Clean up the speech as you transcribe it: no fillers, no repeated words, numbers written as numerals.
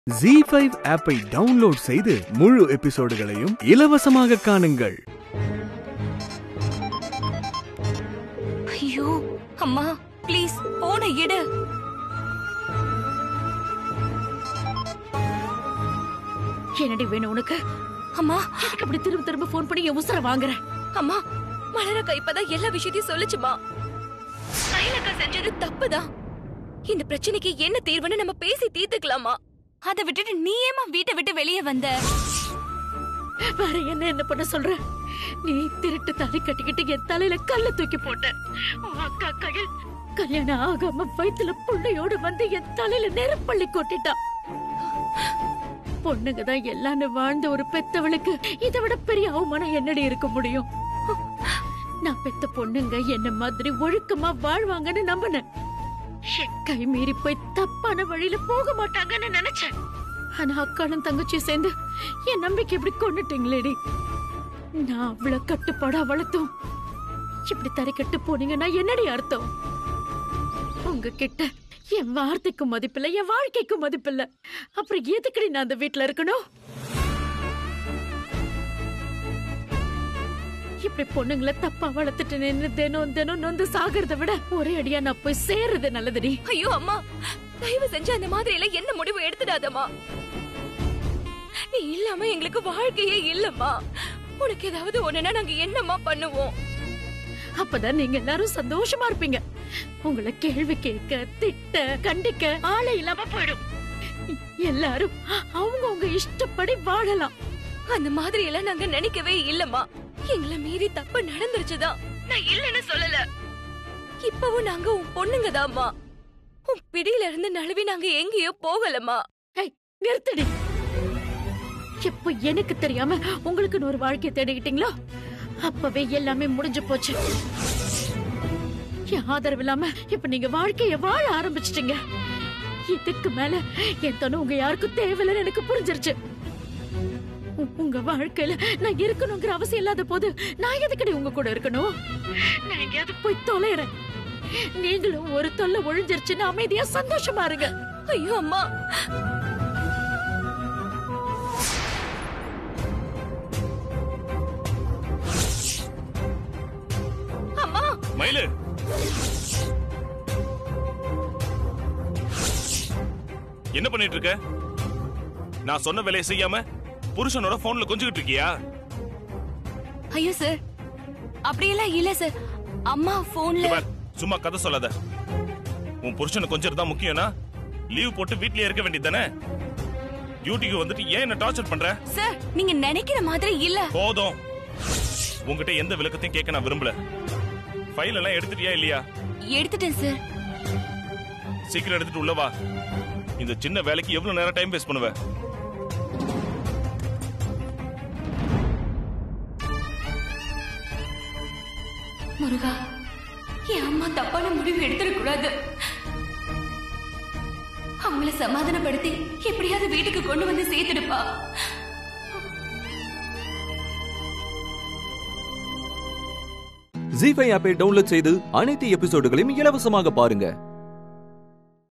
Zee5 ஆப்பை download செய்து முழு எபிசோடுகளையும் இலவசமாக காணுங்கள். ஐயோ அம்மா ப்ளீஸ் போன எடு. என்னடி வேணும் உனக்கு? அம்மா எனக்கு அப்படி திரும்ப திரும்ப போன் பண்ணி என் உசுர வாங்குற. அம்மா மலரக்கா இப்பதான் எல்லா விஷயத்தையும் சொல்லுச்சுமா. மயிலக்கா செஞ்சது தப்புதான். இந்த பிரச்சனைக்கு என்ன தீர்வுன்னு நம்ம பேசி தீர்த்துக்கலாமா? அதை விட்டுட்டு நீ ஏமா வீட்டை விட்டு வெளியே வந்த? வேற என்ன பண்ண சொல்ற? நீ திருட்டு தலை கட்டிக்கிட்டு என் தலையில கல்ல தூக்கி போட்ட. அக்கா கையில் கல்யாணம் ஆகாம வயித்துல புள்ளையோடு வந்து என் தலையில நெருப்பள்ளி கொட்டிட்டா. பொண்ணுங்க தான் எல்லான்னு வாழ்ந்த ஒரு பெத்தவளுக்கு இதை விட பெரிய அவமானம் என்னடி இருக்க முடியும்? நான் பெத்த பொண்ணுங்க என்ன மாதிரி ஒழுக்கமா வாழ்வாங்கன்னு நம்பினேன். கை மீறி போய் தப்பான வழியில போக மாட்டாங்கன்னு நினைச்சேன். ஆனா அக்காளும் தங்கச்சியும் சேர்ந்து என் நம்பிக்கை இப்படி கொண்டுட்டீங்களேடி. நான் அவ்வளவு கட்டுப்பாடா வளர்த்தோம் இப்படி தரை கட்டு போனீங்கன்னா என்னடி அர்த்தம்? உங்ககிட்ட என் வார்த்தைக்கு மதிப்பில்லை, என் வாழ்க்கைக்கு மதிப்பில்லை. அப்புறம் எதுக்கடி நான் அந்த வீட்டுல இருக்கணும்? இப்படி பொண்ணுங்களை தப்பா வளர்த்துட்டு நின்று தினம் தினம் நொந்து சாகிறத விட ஒரே அடியா நான் போய் சேர்றது நல்லதுடி. ஐயோ அம்மா தயவு செஞ்சு அந்த மாதிரி எல்லாம் என்ன முடிவு எடுத்துடாதம்மா. நீ இல்லாம எங்களுக்கு வாழ்க்கையே இல்லம்மா. உனக்கு ஏதாவது ஒண்ணுனா நாங்க என்னம்மா பண்ணுவோம்? அப்பதான் நீங்க எல்லாரும் சந்தோஷமா இருப்பீங்க. உங்களை கேள்வி கேட்க, திட்ட, கண்டிக்க ஆளே இல்லாம போயிடும். எல்லாரும் அவங்க இஷ்டப்படி வாழலாம். அந்த மாதிரி எல்லாம் நாங்க நினைக்கவே இல்லம்மா. எங்களை மீறி தப்பு நடந்துருச்சுதான். நான் இல்லன்னு சொல்லல. இப்பவும் நாங்க உன் பொண்ணுங்கதாம்மா. உன் பிடியில இருந்து நழுவி நாங்க எங்கேயோ போகலம்மா. நிறுத்தடி. எப்போ எனக்கு தெரியாம உங்களுக்கு ஒரு வாழ்க்கையை தேடிக்கிட்டீங்களோ அப்பவே எல்லாமே முடிஞ்சு போச்சு. என் ஆதரவு இல்லாம இப்ப நீங்க வாழ்க்கைய வாழ ஆரம்பிச்சிட்டீங்க. இதுக்கு மேல என் தனு உங்க யாருக்கும் தேவையில்லைன்னு எனக்கு புரிஞ்சிருச்சு. உங்க வாழ்க்கையில நான் இருக்கணுங்கிற அவசியம் இல்லாத போது நான் எதுக்கடி உங்க கூட இருக்கணும்? நான் எங்கேயாவது போய் தொலைறேன். நீங்களும் ஒரு தொல்லை ஒழிஞ்சிருச்சுன்னு அமைதியா சந்தோஷமா இருங்க. ஐயோ அம்மா அம்மா மயிலு என்ன பண்ணிட்டு இருக்க? நான் சொன்ன வேலையை செய்யாம புருஷனோட போன்ல கொஞ்சிட்டு இருக்கியா? ஐயோ சார் அப்படியெல்லாம் இல்ல சார். அம்மா போன்ல சும்மா கதை சொல்லாத. உன் புருஷனை கொஞ்சம் தான் முக்கியம்னா லீவ் போட்டு வீட்லயே இருக்க வேண்டியதானே? டியூட்டிக்கு வந்துட்டு ஏன் என்ன டார்ச்சர் பண்ற? சார் நீங்க நினைக்கிற மாதிரி இல்ல. போதும். உங்ககிட்ட எந்த விளக்கத்தையும் கேட்க நான் விரும்பல. ஃபைல் எல்லாம் எடுத்துட்டியா இல்லையா? எடுத்துட்டேன் சார். சீக்கிரம் எடுத்துட்டு உள்ள வா. இந்த சின்ன வேலைக்கு எவ்வளவு நேரம் டைம் வேஸ்ட் பண்ணுவ? முருகா என் அம்மா தப்பான முடிவு எடுத்துடக்கூடாது. அவங்கள சமாதானப்படுத்தி எப்படியாவது வீட்டுக்கு கொண்டு வந்து சேர்த்துடுப்பா. Zee5 ஆப்பை டவுன்லோட் செய்து அனைத்து எபிசோடுகளையும் இலவசமாக பாருங்க.